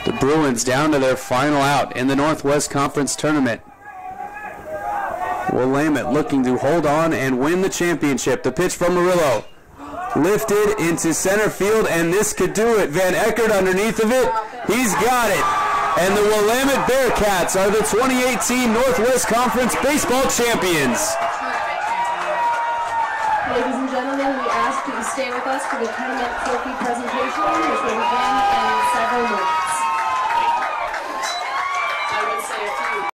The Bruins down to their final out in the Northwest Conference Tournament. Willamette looking to hold on and win the championship. The pitch from Murillo. Lifted into center field, and this could do it. Van Eckert underneath of it. He's got it. And the Willamette Bearcats are the 2018 Northwest Conference Baseball Champions. Ladies and gentlemen, we ask that you stay with us for the tournament trophy presentation, which will begin in several minutes.